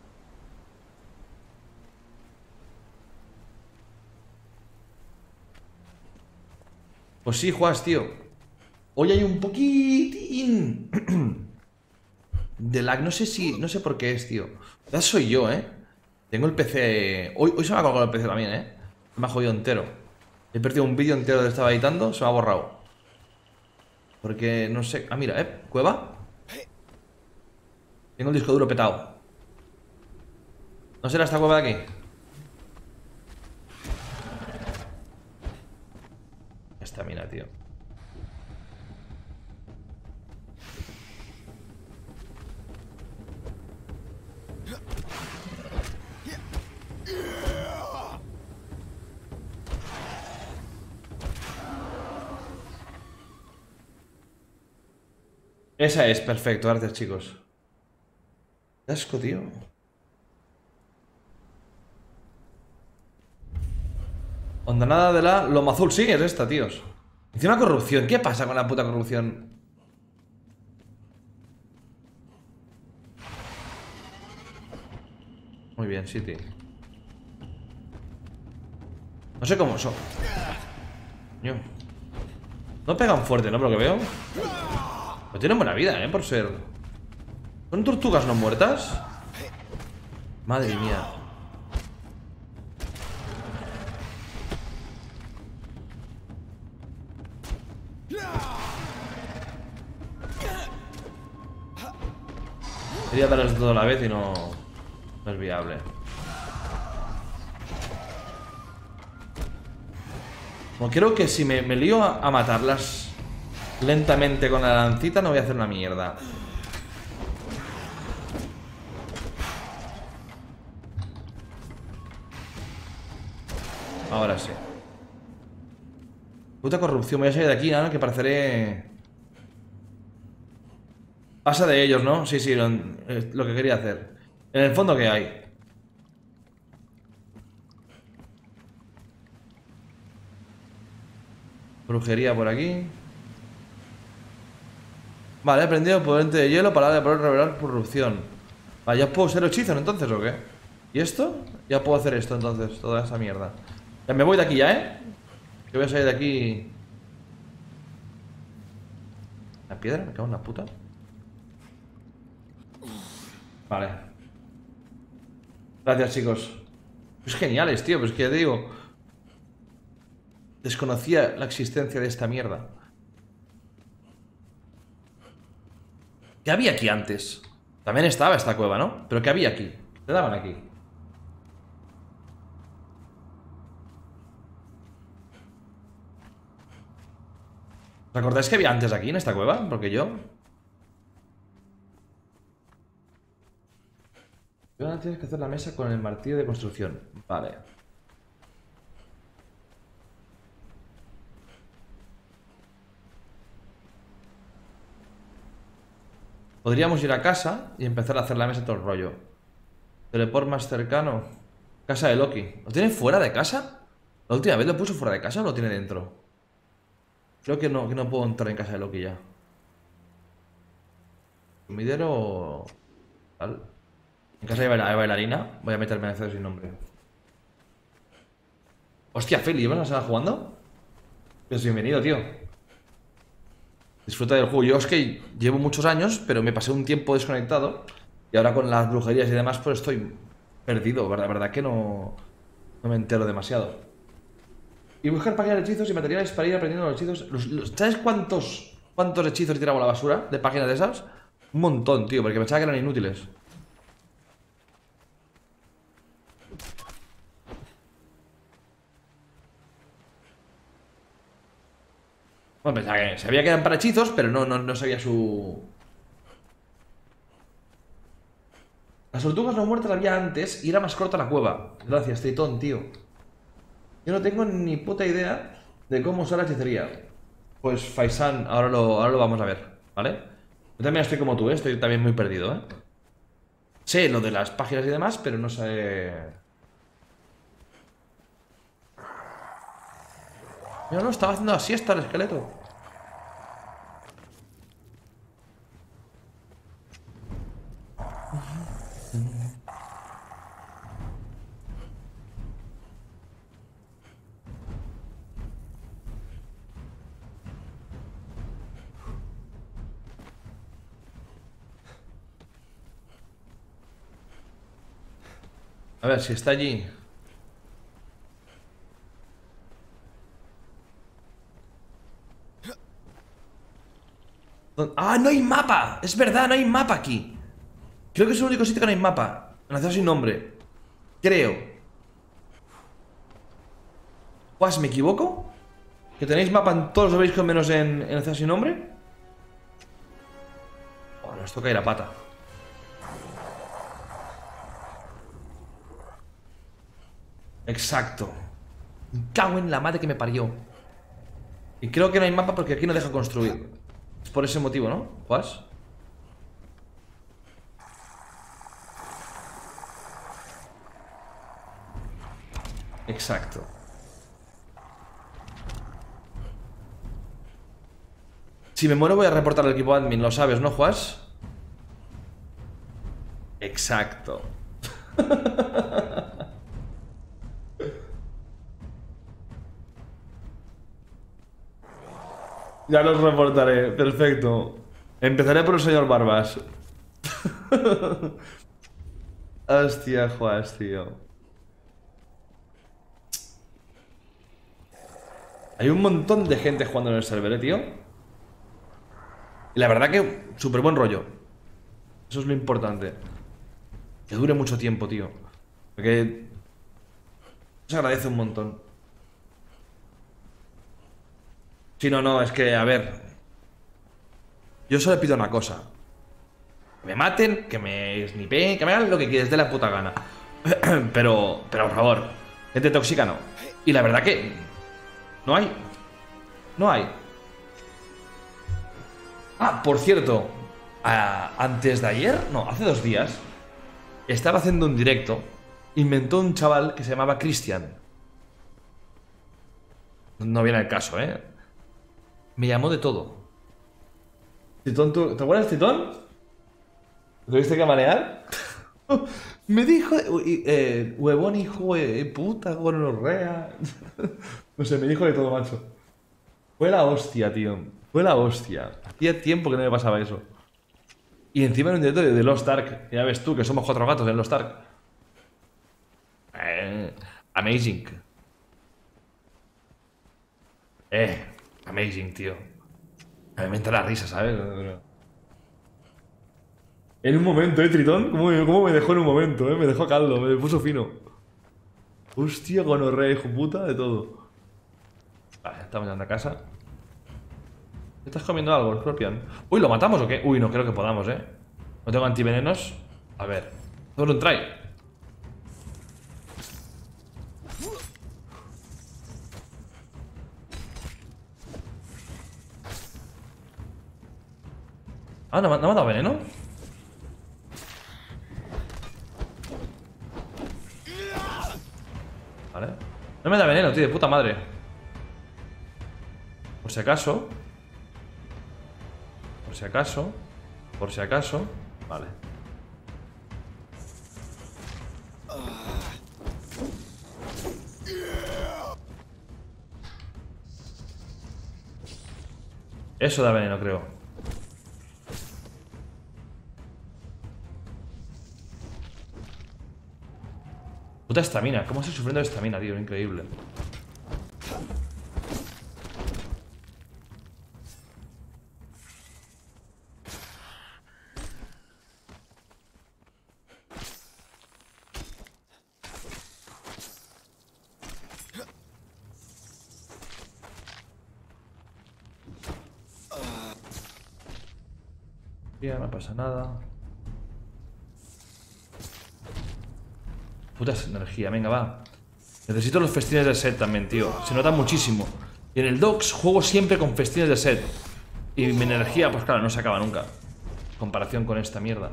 Pues sí, Juas, tío. Hoy hay un poquitín de lag. No sé por qué es, tío. Ya soy yo, ¿eh? Tengo el PC... Hoy se me ha colgado el PC también, ¿eh? Me ha jodido entero. He perdido un vídeo entero que estaba editando. Se me ha borrado. Porque no sé... Ah, mira, ¿eh? ¿Cueva? Tengo el disco duro petado. ¿No será esta cueva de aquí? Esta mina, tío. Esa es, perfecto, gracias, chicos. Qué asco, tío. Hondanada de la Loma Azul. Sí, es esta, tíos. Encima corrupción. ¿Qué pasa con la puta corrupción? Muy bien, City. No sé cómo son. Coño. No pegan fuerte, ¿no? Por lo que veo. Pero tienen buena vida, ¿eh? Por ser... ¿Son tortugas no muertas? Madre mía. Quería darles todo a la vez y no es viable. Como creo que si me lío a matarlas lentamente con la lancita, no voy a hacer una mierda. Ahora sí. Puta corrupción, voy a salir de aquí, ¿no? Que pareceré... Pasa de ellos, ¿no? Sí, sí, lo que quería hacer. En el fondo, ¿qué hay? Brujería por aquí. Vale, he aprendido potente de hielo para poder revelar corrupción. Vale, ¿ya puedo ser hechizos entonces o qué? ¿Y esto? Ya puedo hacer esto entonces, toda esa mierda. Ya me voy de aquí ya, ¿eh? Que voy a salir de aquí. ¿La piedra? Me cago en la puta. Vale. Gracias, chicos. Es geniales, tío, pues es que ya te digo. Desconocía la existencia de esta mierda. ¿Qué había aquí antes? También estaba esta cueva, ¿no? ¿Pero qué había aquí? ¿Qué daban aquí? ¿Os acordáis que había antes aquí en esta cueva? Porque yo... Ahora tienes que hacer la mesa con el martillo de construcción. Vale. Podríamos ir a casa y empezar a hacer la mesa todo el rollo. Teleport más cercano. Casa de Loki. ¿Lo tiene fuera de casa? La última vez lo puso fuera de casa o lo tiene dentro. Creo que no puedo entrar en casa de Loki ya. Sumidero... Tal. En casa hay bailarina. Voy a meterme en el sin nombre. Hostia, Feli, ¿vas a estar jugando? Pues bienvenido, tío. Disfruta del juego. Yo es que llevo muchos años, pero me pasé un tiempo desconectado. Y ahora con las brujerías y demás, pues estoy perdido. La verdad que no me entero demasiado. Y buscar páginas de hechizos y materiales para ir aprendiendo los hechizos. ¿Sabes cuántos hechizos he tirado a la basura de páginas de esas? Un montón, tío, porque pensaba que eran inútiles. Bueno, pensaba que sabía que eran para hechizos, pero no sabía su... Las tortugas no muertas había antes y era más corta la cueva. Gracias, Tritón, tío. Yo no tengo ni puta idea de cómo usar la hechicería. Pues Faisan, ahora lo vamos a ver, ¿vale? Yo también estoy como tú, ¿eh? Estoy también muy perdido, ¿eh? Sé lo de las páginas y demás, pero no sé... Yo no estaba haciendo la siesta el esqueleto. A ver si está allí. ¡Ah, no hay mapa! Es verdad, no hay mapa aquí. Creo que es el único sitio que no hay mapa. En la ciudad sin nombre. Creo. ¿Pues me equivoco? ¿Que tenéis mapa en todos los veis menos en la ciudad sin nombre? Bueno, nos toca ir a pata. Exacto. Me cago en la madre que me parió. Y creo que no hay mapa porque aquí no deja construir. Es por ese motivo, ¿no? ¿Juas? Exacto. Si me muero voy a reportar al equipo admin, lo sabes, ¿no, Juas? Exacto. Ya los reportaré, perfecto. Empezaré por el señor Barbas. Hostia, Juas, tío. Hay un montón de gente jugando en el server, tío. Y la verdad que súper buen rollo. Eso es lo importante. Que dure mucho tiempo, tío. Porque se agradece un montón. Sí, no, es que, a ver. Yo solo pido una cosa. Que me maten, que me snipeen, que me hagan lo que quieres de la puta gana. Pero por favor, gente tóxica no. Y la verdad que no hay. No hay. Ah, por cierto, antes de ayer, no, hace 2 días, estaba haciendo un directo. Inventó un chaval que se llamaba Cristian. No viene al caso, ¿eh? Me llamó de todo. Titón, ¿te acuerdas, Titón? ¿Lo viste que manear? Me dijo, huevón, hijo de puta, gonorrea. No sé, me dijo de todo, macho. Fue la hostia, tío. Fue la hostia. Hacía tiempo que no me pasaba eso. Y encima en un directo de Lost Ark. Ya ves tú que somos 4 gatos en Lost Ark. Amazing. Amazing, tío. Me entra la risa, ¿sabes? En un momento, Tritón. ¿Cómo me dejó en un momento, Me dejó caldo, me puso fino. Hostia, gonorrea, hijo puta, de todo. Vale, estamos llegando a casa. ¿Estás comiendo algo, Scorpion? Uy, ¿lo matamos o qué? Uy, no creo que podamos, No tengo antivenenos. A ver. Solo un try. Ah, ¿no me ha dado veneno? Vale. No me da veneno, tío, de puta madre. Por si acaso. Por si acaso. Por si acaso. Vale. Eso da veneno, creo. Puta estamina. ¿Cómo estoy sufriendo de estamina, tío? Increíble. Ya no pasa nada. Puta energía, venga, va. Necesito los festines de set también, tío. Se nota muchísimo. Y en el Docs juego siempre con festines de set. Y mi energía, pues claro, no se acaba nunca. En comparación con esta mierda.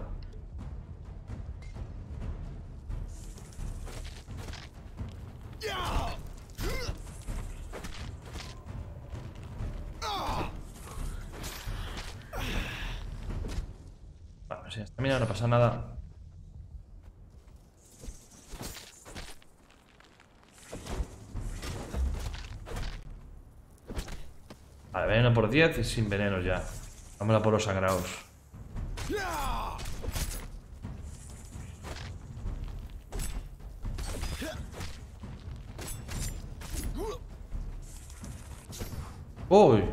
Bueno, sí, esta mira no pasa nada. Vale, veneno por 10 y sin venenos ya. Vamos a por los sangrados. Uy.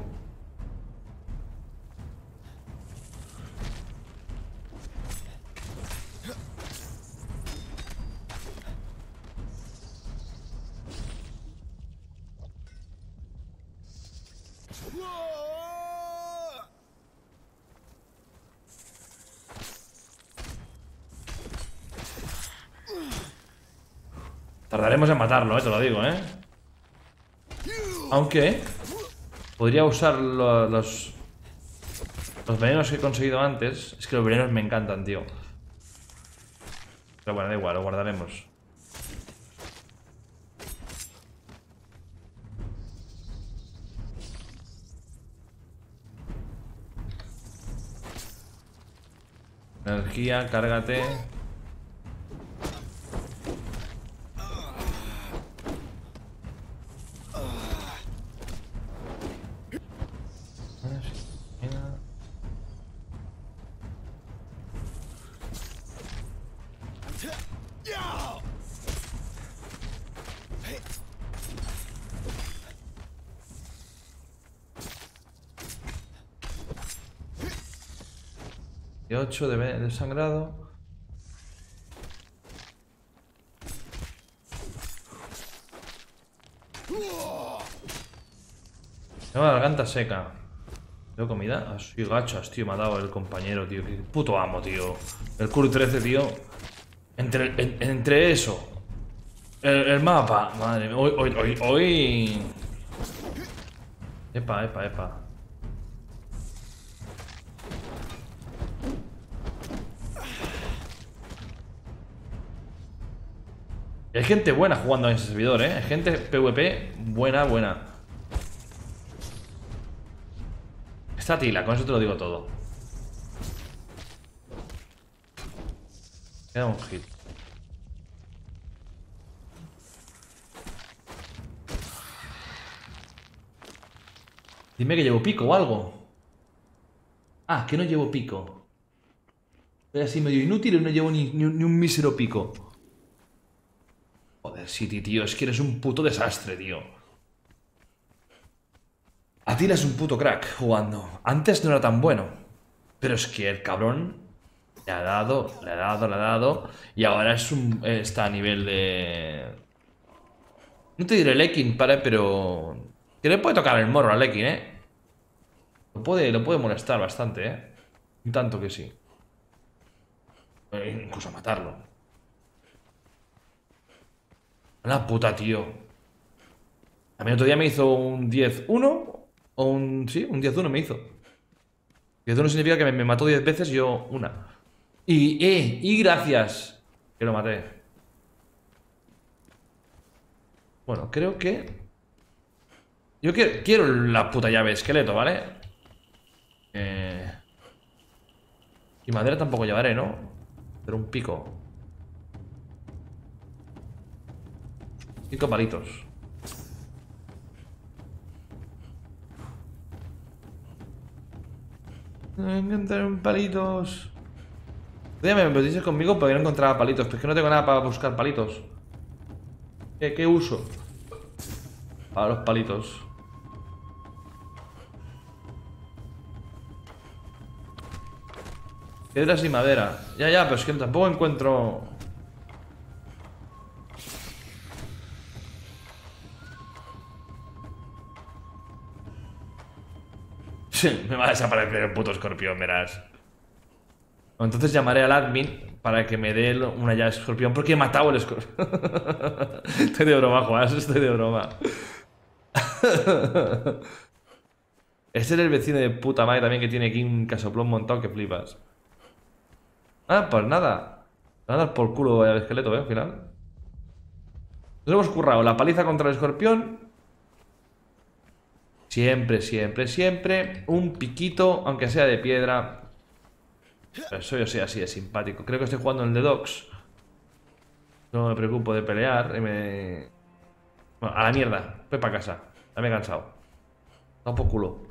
Tardaremos en matarlo, te lo digo, Aunque podría usar los venenos que he conseguido antes. Es que los venenos me encantan, tío. Pero bueno, da igual, lo guardaremos. Energía, cárgate. Y 8 de sangrado. Tengo la garganta seca. ¿Tengo comida? Así gachas, tío. Me ha dado el compañero, tío. Qué puto amo, tío. El Cur 13, tío. Entre eso. El mapa. Madre mía. Hoy. Epa. Hay gente buena jugando en ese servidor, Hay gente PvP buena. Está Tila, con eso te lo digo todo. Queda un hit. Dime que llevo pico o algo. Ah, que no llevo pico. Soy así medio inútil y no llevo ni un mísero pico. Joder, City, tío, es que eres un puto desastre, tío. Atila es un puto crack jugando. Antes no era tan bueno. Pero es que el cabrón le ha dado. Y ahora está a nivel de... No te diré Lekin, pero... Que le puede tocar el morro a Lekin, Lo puede molestar bastante, Un tanto que sí. Incluso matarlo. La puta, tío. A mí otro día me hizo un 10-1. O un... Sí, un 10-1 me hizo. 10-1 significa que me mató 10 veces y yo una. Y gracias. Que lo maté. Bueno, creo que... Yo quiero la puta llave esqueleto, ¿vale? Y madera tampoco llevaré, ¿no? Pero un pico. 5 palitos. Me encantaron palitos. Me dices conmigo porque no encontraba palitos. Pero es que no tengo nada para buscar palitos. ¿Qué uso? Para los palitos. Piedras y madera. Ya, pero es que tampoco encuentro... Me va a desaparecer el puto escorpión, verás. Entonces llamaré al admin para que me dé una llave de escorpión porque he matado el escorpión. Estoy de broma, Juan, estoy de broma. Este es el vecino de puta madre también que tiene aquí un casoplón montado que flipas. Ah, pues nada. Me va a dar por culo el esqueleto, al final. Nos hemos currado la paliza contra el escorpión. Siempre un piquito, aunque sea de piedra. Pero soy así de simpático. Creo que estoy jugando en The Docks. No me preocupo de pelear. Bueno, a la mierda. Voy para casa. Ya me he cansado. Da un poco culo.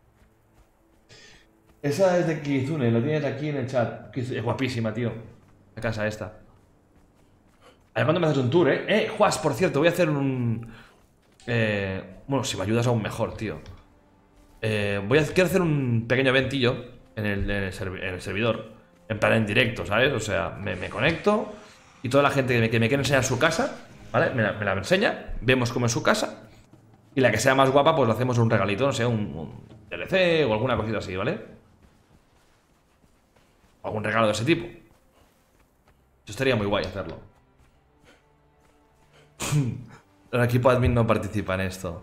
Esa es de Kizune, lo tienes aquí en el chat. Es guapísima, tío. La casa esta. A ver cuándo me haces un tour, Juas, por cierto, voy a hacer un... Bueno, si me ayudas aún mejor, tío. Quiero hacer un pequeño eventillo en el servidor. En plan en directo, ¿sabes? O sea, me conecto y toda la gente que me quiere enseñar su casa, ¿vale? Me la enseña, vemos cómo es su casa. Y la que sea más guapa, pues le hacemos un regalito, no sé, un DLC o alguna cosita así, ¿vale? O algún regalo de ese tipo. Eso estaría muy guay hacerlo. El equipo admin no participa en esto.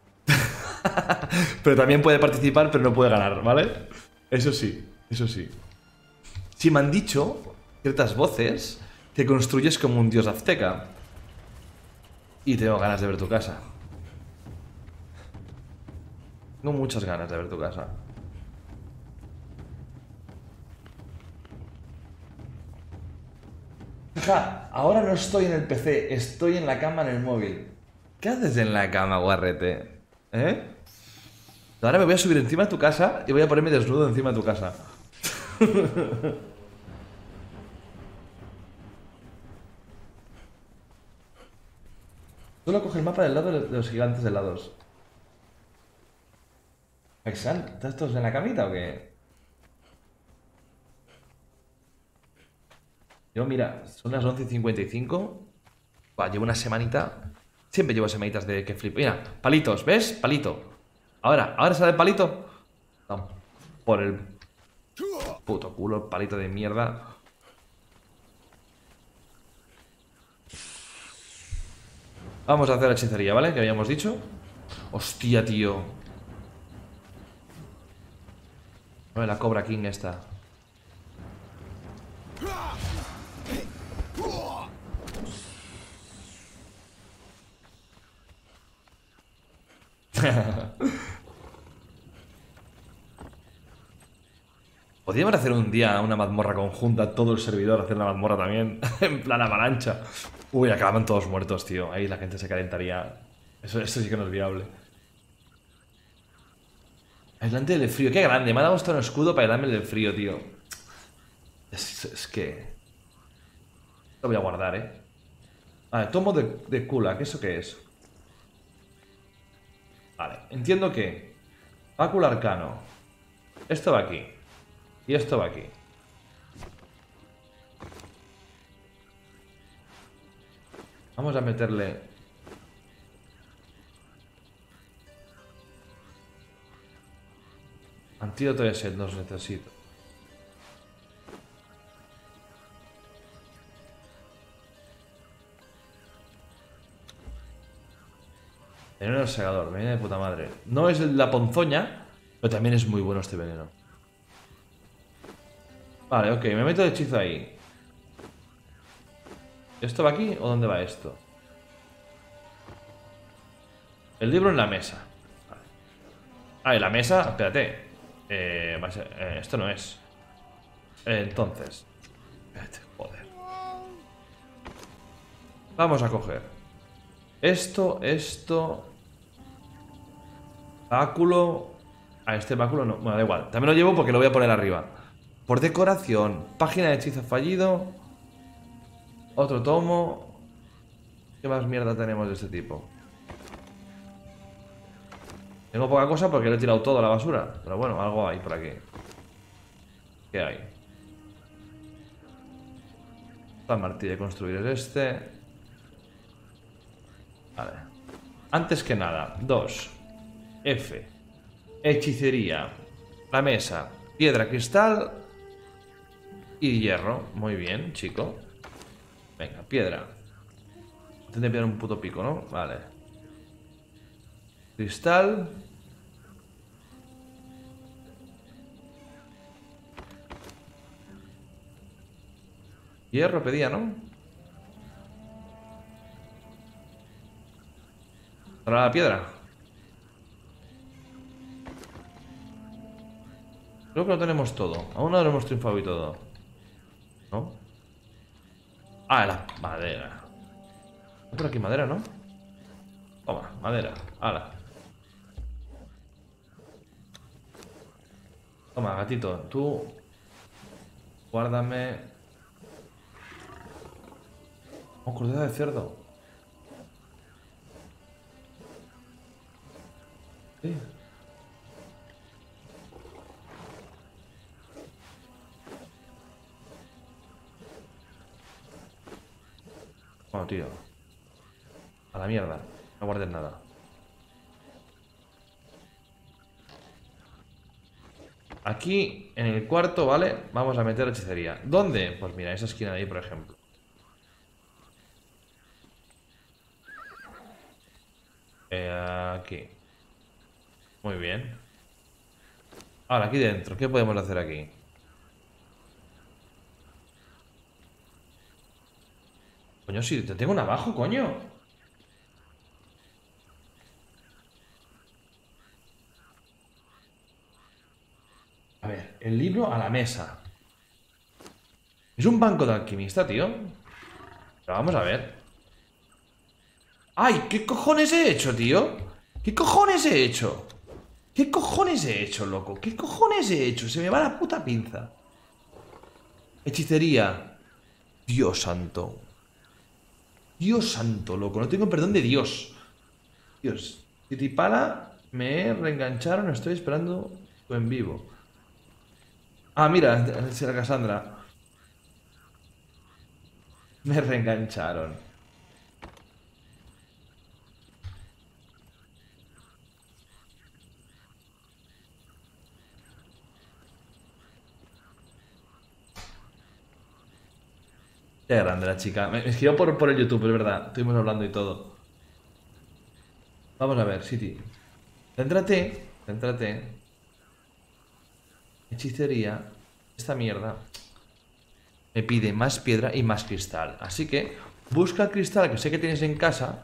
Pero también puede participar, pero no puede ganar, ¿vale? Eso sí, eso sí. Sí, me han dicho ciertas voces que construyes como un dios azteca. Y tengo ganas de ver tu casa. Tengo muchas ganas de ver tu casa. Fija, ahora no estoy en el PC, estoy en la cama en el móvil. ¿Qué haces en la cama, guarrete? ¿Eh? Ahora me voy a subir encima de tu casa y voy a ponerme desnudo encima de tu casa. Solo coge el mapa del lado de los gigantes de helados. ¿Estás todos en la camita o qué? Yo, mira, son las 11:55. Buah, llevo una semanita. Siempre llevo semanitas de que flipo. Mira, palitos, ¿ves? Palito. Ahora sale el palito. No, por el puto culo, el palito de mierda. Vamos a hacer hechicería, ¿vale? Que habíamos dicho. Hostia, tío. A ver, la Cobra King esta. Podríamos hacer un día una mazmorra conjunta, todo el servidor, hacer una mazmorra también, en plan avalancha. Uy, acaban todos muertos, tío. Ahí la gente se calentaría. Eso sí que no es viable. Aislante del frío, qué grande. Me ha dado hasta un escudo para aislarme del frío, tío. Es que... Lo voy a guardar, ¿eh? Vale, tomo de Kulak, ¿eso qué es? Vale, entiendo que... Báculo arcano. Esto va aquí. Y esto va aquí. Vamos a meterle... Antídoto de sed, los necesito. Veneno del segador, me viene de puta madre. No es la ponzoña, pero también es muy bueno este veneno. Vale, ok, me meto el hechizo ahí. ¿Esto va aquí o dónde va esto? El libro en la mesa. Vale. Ah, en la mesa, espérate. Esto no es. Entonces. Espérate, joder. Vamos a coger esto. Báculo. A este báculo no. Bueno, da igual. También lo llevo porque lo voy a poner arriba. Por decoración. Página de hechizo fallido. Otro tomo. ¿Qué más mierda tenemos de este tipo? Tengo poca cosa porque le he tirado todo a la basura. Pero bueno, algo hay por aquí. ¿Qué hay? La martillo de construir es este. Vale. Antes que nada, 2. F. Hechicería. La mesa. Piedra, cristal. Y hierro. Muy bien, chico. Venga, piedra. Tendré que pillar un puto pico, ¿no? Vale. Cristal. Hierro pedía, ¿no? Para la piedra. Creo que lo tenemos todo. Aún no lo hemos triunfado y todo. ¿No? Ah, la madera. Hay por aquí madera, ¿no? Toma, madera. Hala. Toma, gatito. Tú... Guárdame... Oh, cordera de cerdo. Sí. tío. A la mierda. No guardes nada. Aquí, en el cuarto, ¿vale? Vamos a meter hechicería. ¿Dónde? Pues mira, esa esquina de ahí, por ejemplo. Aquí. Muy bien. Ahora, aquí dentro. ¿Qué podemos hacer aquí? Coño, si te tengo un abajo, coño. A ver, el libro a la mesa. Es un banco de alquimista, tío. Pero vamos a ver. ¡Ay! ¿Qué cojones he hecho, tío? ¿Qué cojones he hecho? ¿Qué cojones he hecho, loco? ¿Qué cojones he hecho? Se me va la puta pinza. Hechicería. Dios santo. Dios santo, loco. No tengo perdón de Dios. Dios. Titipala, me reengancharon. Estoy esperando tu en vivo. Ah, mira, es la Cassandra. Me reengancharon. Qué grande la chica. Me escribió por el YouTube, es verdad. Estuvimos hablando y todo. Vamos a ver, City. Céntrate. Céntrate. Hechicería. Esta mierda me pide más piedra y más cristal. Así que busca el cristal que sé que tienes en casa.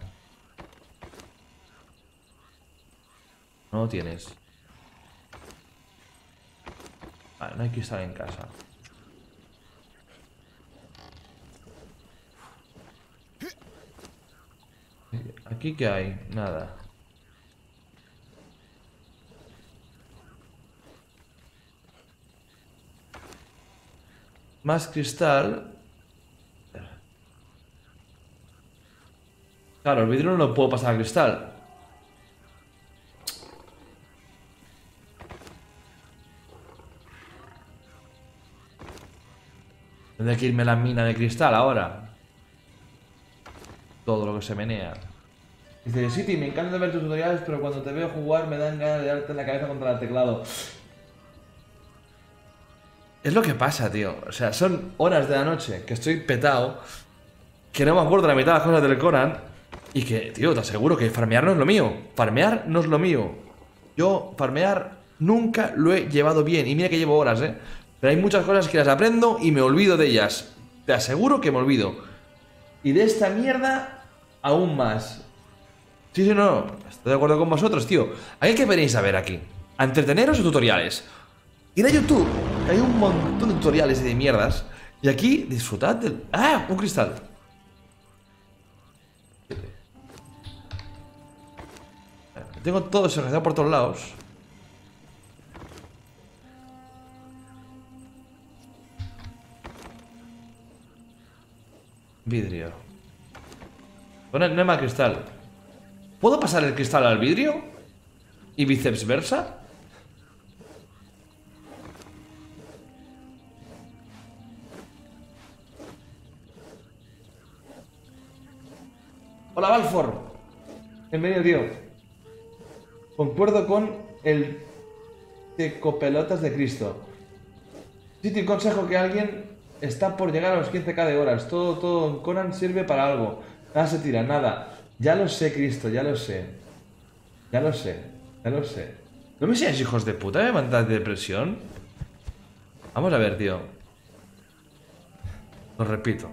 No lo tienes. Vale, no hay cristal en casa. ¿Aquí qué hay? Nada. Más cristal. Claro, el vidrio no lo puedo pasar a cristal. Tendré que irme a la mina de cristal ahora. Todo lo que se menea. Dice, City, me encanta ver tus tutoriales, pero cuando te veo jugar me dan ganas de darte en la cabeza contra el teclado. Es lo que pasa, tío. O sea, son horas de la noche que estoy petado, que no me acuerdo de la mitad de las cosas del Conan, y que, tío, te aseguro que farmear no es lo mío. Farmear no es lo mío. Yo, farmear, nunca lo he llevado bien. Y mira que llevo horas, ¿eh? Pero hay muchas cosas que las aprendo y me olvido de ellas. Te aseguro que me olvido. Y de esta mierda, aún más. Sí, sí, no. Estoy de acuerdo con vosotros, tío. ¿A qué venís a ver aquí? ¿A entreteneros o tutoriales? Ir a YouTube, que hay un montón de tutoriales y de mierdas. Y aquí, disfrutad del... ¡Ah! Un cristal. Tengo todo desorganizado por todos lados. Vidrio. Bueno, no hay más cristal. ¿Puedo pasar el cristal al vidrio? ¿Y viceversa? Hola, Balfour. Bienvenido, tío. Concuerdo con el tecopelotas de Cristo. Sí, te consejo que alguien está por llegar a los 15k de horas. Todo en Conan sirve para algo. Nada se tira, nada. Ya lo sé, Cristo, ya lo sé. Ya lo sé, ya lo sé. ¿No me seáis hijos de puta? ¿Me mandáis de depresión? Vamos a ver, tío. Lo repito.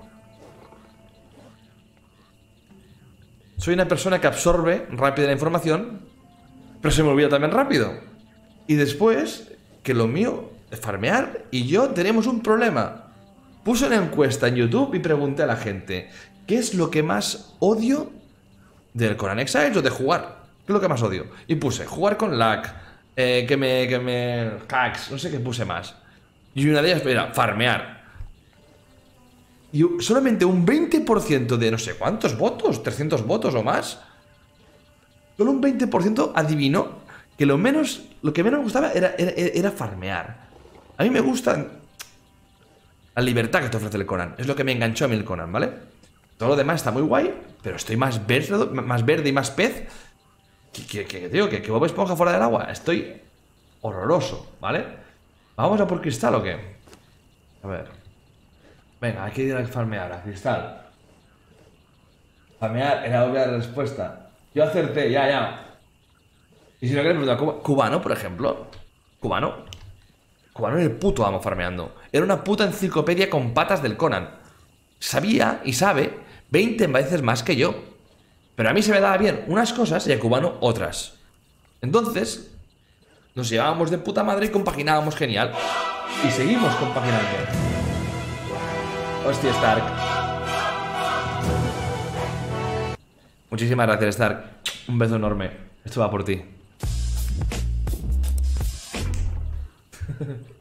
Soy una persona que absorbe rápido la información, pero se me olvida también rápido. Y después, que lo mío es farmear y yo tenemos un problema. Puse una encuesta en YouTube y pregunté a la gente, ¿qué es lo que más odio del Conan Exiles o de jugar? ¿Qué es lo que más odio? Y puse, jugar con lag, que me hacks, no sé qué puse más. Y una de ellas era farmear. Y solamente un 20% de no sé cuántos votos, 300 votos o más, solo un 20% adivinó que lo que menos me gustaba era farmear. A mí me gusta la libertad que te ofrece el Conan. Es lo que me enganchó a mí el Conan, ¿vale? Todo lo demás está muy guay, pero estoy más verde y más pez que Bob Esponja fuera del agua. Estoy horroroso, ¿vale? ¿Vamos a por cristal o qué? A ver. Venga, hay que ir a farmear, a cristal. Farmear era obvia la respuesta. Yo acerté, ya. Y si no queremos preguntar, cubano, por ejemplo. Cubano era el puto amo farmeando. Era una puta enciclopedia con patas del Conan. Sabía y sabe 20 veces más que yo. Pero a mí se me daba bien unas cosas y a Cubano otras. Entonces, nos llevábamos de puta madre y compaginábamos genial. Y seguimos compaginando. Hostia, Stark. Muchísimas gracias, Stark. Un beso enorme. Esto va por ti.